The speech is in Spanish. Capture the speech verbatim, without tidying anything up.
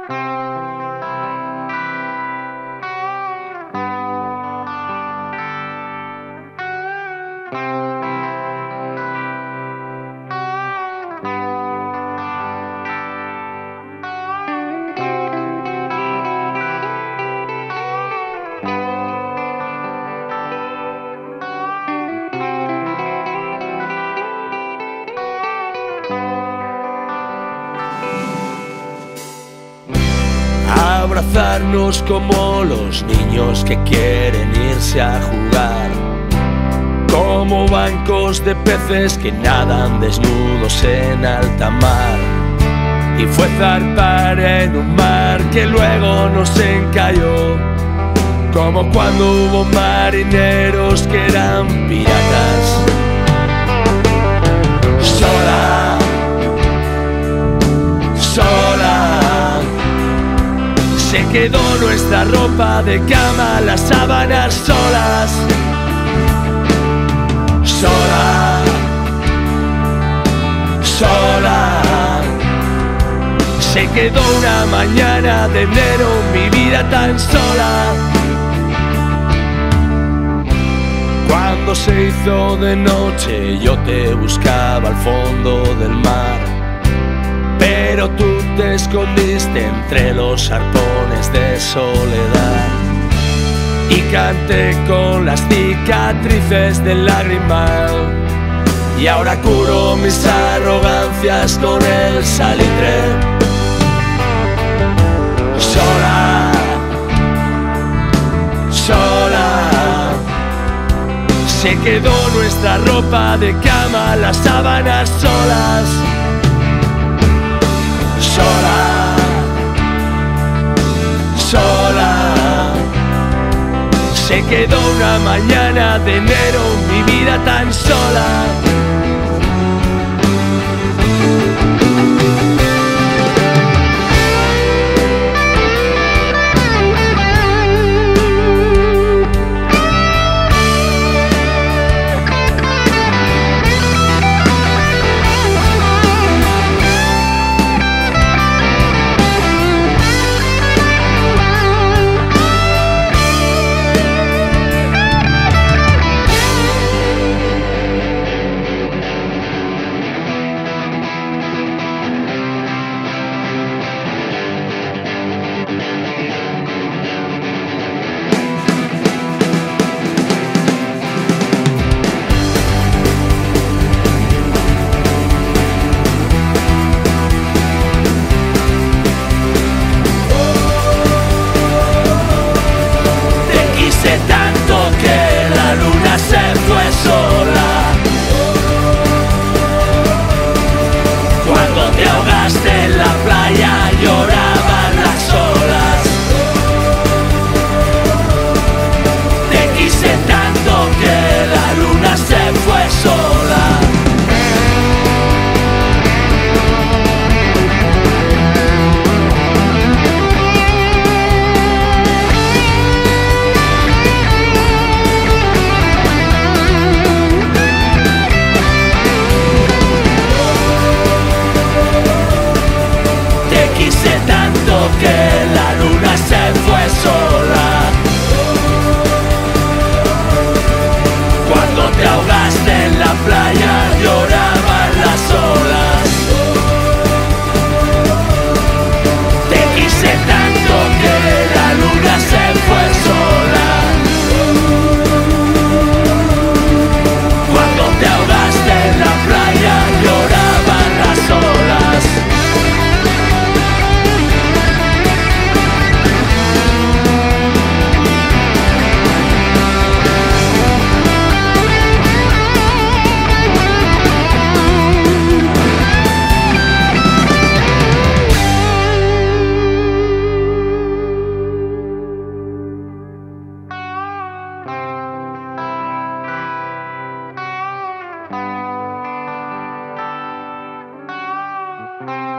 Abrazarnos como los niños que quieren irse a jugar, como bancos de peces que nadan desnudos en alta mar. Y fue zarpar en un mar que luego nos encalló, como cuando hubo marineros que eran piratas. Sola, sola, se quedó nuestra ropa de cama, las sábanas solas. Sola, sola, se quedó una mañana de enero mi vida tan sola. Cuando se hizo de noche yo te buscaba al fondo del mar, pero tú te escondiste entre los arpones de soledad. Y canté con las cicatrices del lagrimal, y ahora curo mis arrogancias con el salitre. Sola, sola, se quedó nuestra ropa de cama, las sábanas solas. Sola, sola, se quedó una mañana de enero mi vida tan sola. Bye.